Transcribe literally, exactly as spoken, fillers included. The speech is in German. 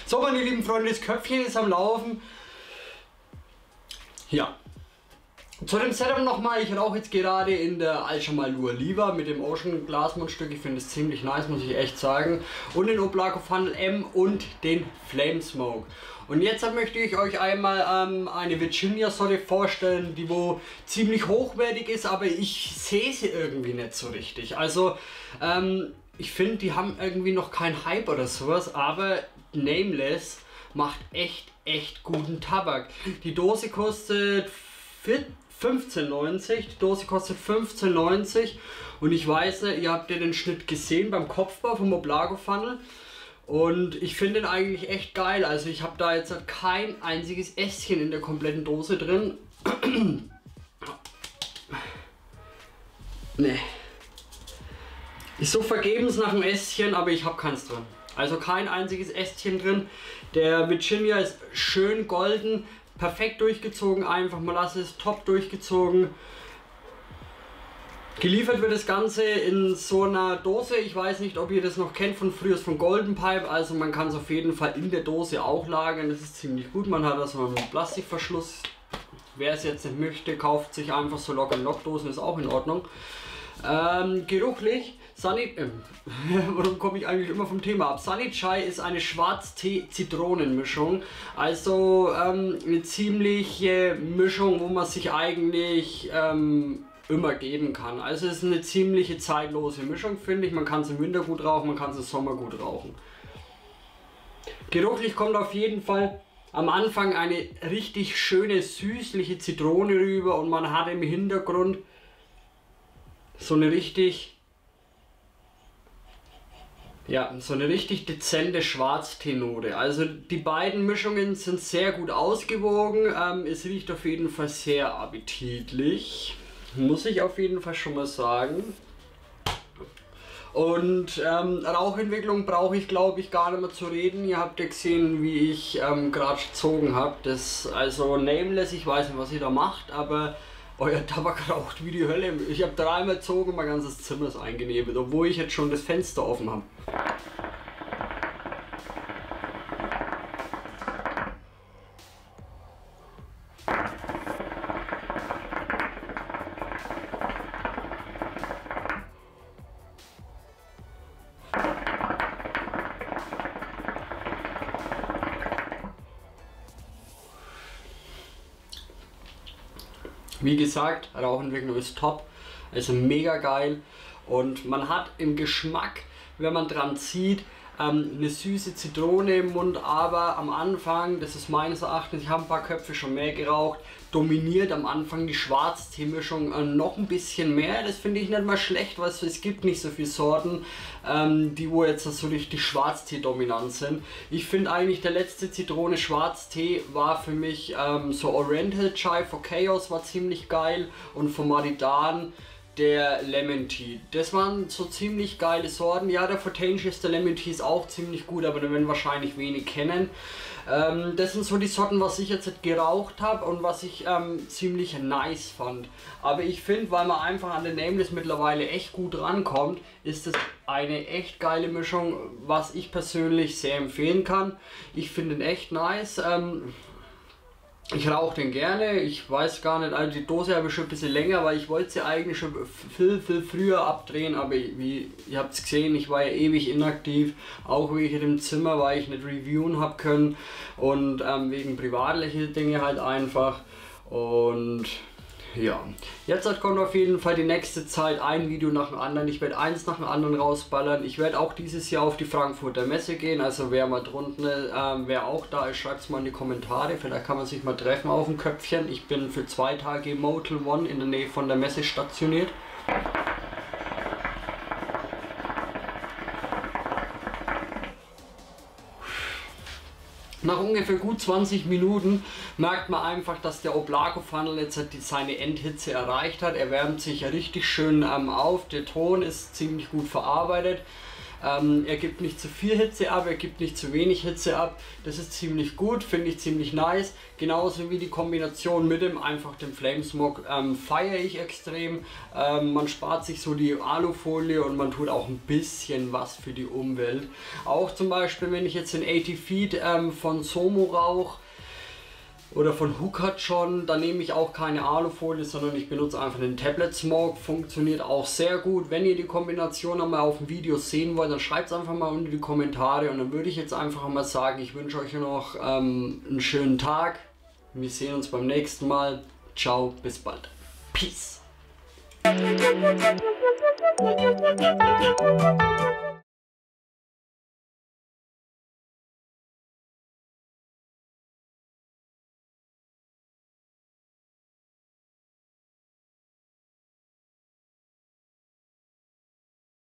So, meine lieben Freunde, das Köpfchen ist am Laufen. Ja. Zu dem Setup nochmal, ich rauche jetzt gerade in der Alchamal Liva mit dem Ocean Glasmundstück. Ich finde es ziemlich nice, muss ich echt sagen. Und den Oplaco Funnel M und den Flame Smoke. Und jetzt möchte ich euch einmal ähm, eine Virginia Sorte vorstellen, die wo ziemlich hochwertig ist, aber ich sehe sie irgendwie nicht so richtig. Also ähm, ich finde, die haben irgendwie noch keinen Hype oder sowas, aber Nameless macht echt, echt guten Tabak. Die Dose kostet fünfzehn neunzig, die Dose kostet fünfzehn neunzig und ich weiß nicht, ihr habt ja den Schnitt gesehen beim Kopfbau vom Oplaco Funnel und ich finde den eigentlich echt geil. Also ich habe da jetzt kein einziges Ästchen in der kompletten Dose drin. Nee. Ich suche vergebens nach einem Ästchen, aber ich habe keins drin. Also kein einziges Ästchen drin. Der Virginia ist schön golden. Perfekt durchgezogen, einfach Molasses, top durchgezogen. Geliefert wird das Ganze in so einer Dose. Ich weiß nicht, ob ihr das noch kennt von früher von Golden Pipe. Also man kann es auf jeden Fall in der Dose auch lagern. Das ist ziemlich gut. Man hat also einen Plastikverschluss. Wer es jetzt nicht möchte, kauft sich einfach so Lock-and-Lock-Dosen, ist auch in Ordnung. Ähm, geruchlich, Sunny, äh, warum komme ich eigentlich immer vom Thema ab? Sunny Chai ist eine Schwarztee-Zitronenmischung, also ähm, eine ziemliche Mischung, wo man sich eigentlich ähm, immer geben kann. Also es ist eine ziemliche zeitlose Mischung, finde ich. Man kann es im Winter gut rauchen, man kann es im Sommer gut rauchen. Geruchlich kommt auf jeden Fall am Anfang eine richtig schöne süßliche Zitrone rüber und man hat im Hintergrund so eine richtig, ja, so eine richtig dezente Schwarzteenote. Also die beiden Mischungen sind sehr gut ausgewogen. Ähm, es riecht auf jeden Fall sehr appetitlich, muss ich auf jeden Fall schon mal sagen. Und ähm, Rauchentwicklung brauche ich, glaube ich, gar nicht mehr zu reden. Ihr habt ja gesehen, wie ich ähm, gerade gezogen habe. Das also Nameless, ich weiß nicht, was ihr da macht, aber euer Tabak raucht wie die Hölle. Ich habe dreimal gezogen und mein ganzes Zimmer ist eingenebelt, obwohl ich jetzt schon das Fenster offen habe. Wie gesagt, Rauchentwicklung ist top, also mega geil und man hat im Geschmack, wenn man dran zieht, ähm, eine süße Zitrone im Mund, aber am Anfang, das ist meines Erachtens, ich habe ein paar Köpfe schon mehr geraucht, dominiert am Anfang die Schwarzteemischung äh, noch ein bisschen mehr. Das finde ich nicht mal schlecht, weil es gibt nicht so viele Sorten, ähm, die wo jetzt so richtig Schwarztee dominant sind. Ich finde eigentlich der letzte Zitrone Schwarztee war für mich ähm, so Oriental Chai for Chaos war ziemlich geil und von Maridan der Lemon Tea. Das waren so ziemlich geile Sorten. Ja, der Fortentious, der Lemon Tea ist auch ziemlich gut, aber den werden wahrscheinlich wenig kennen. Ähm, das sind so die Sorten, was ich jetzt geraucht habe und was ich ähm, ziemlich nice fand. Aber ich finde, weil man einfach an den Nameless mittlerweile echt gut rankommt, ist es eine echt geile Mischung, was ich persönlich sehr empfehlen kann. Ich finde ihn echt nice. Ähm, Ich rauche den gerne, ich weiß gar nicht, also die Dose habe ich schon ein bisschen länger, weil ich wollte sie eigentlich schon viel, viel früher abdrehen, aber wie ihr habt es gesehen, ich war ja ewig inaktiv, auch wegen dem Zimmer, weil ich nicht reviewen habe können und ähm, wegen privatlichen Dinge halt einfach und ja, jetzt kommt auf jeden Fall die nächste Zeit ein Video nach dem anderen. Ich werde eins nach dem anderen rausballern. Ich werde auch dieses Jahr auf die Frankfurter Messe gehen. Also wer mal drunten, ähm, wer auch da ist, schreibt es mal in die Kommentare. Vielleicht kann man sich mal treffen auf dem Köpfchen. Ich bin für zwei Tage im Motel One in der Nähe von der Messe stationiert. Nach ungefähr gut zwanzig Minuten merkt man einfach, dass der Oplaco Funnel jetzt seine Endhitze erreicht hat. Er wärmt sich richtig schön ähm, auf, der Ton ist ziemlich gut verarbeitet. Ähm, er gibt nicht zu viel Hitze ab, er gibt nicht zu wenig Hitze ab. Das ist ziemlich gut, finde ich ziemlich nice. Genauso wie die Kombination mit dem einfach dem Flame Smog ähm, feiere ich extrem. Ähm, man spart sich so die Alufolie und man tut auch ein bisschen was für die Umwelt. Auch zum Beispiel, wenn ich jetzt den achtzig Feet ähm, von Somo rauche, oder von Hook hat schon, da nehme ich auch keine Alufolie, sondern ich benutze einfach den Tablet Smoke, funktioniert auch sehr gut. Wenn ihr die Kombination einmal auf dem Video sehen wollt, dann schreibt es einfach mal unter die Kommentare und dann würde ich jetzt einfach mal sagen, ich wünsche euch noch ähm, einen schönen Tag. Wir sehen uns beim nächsten Mal. Ciao, bis bald. Peace.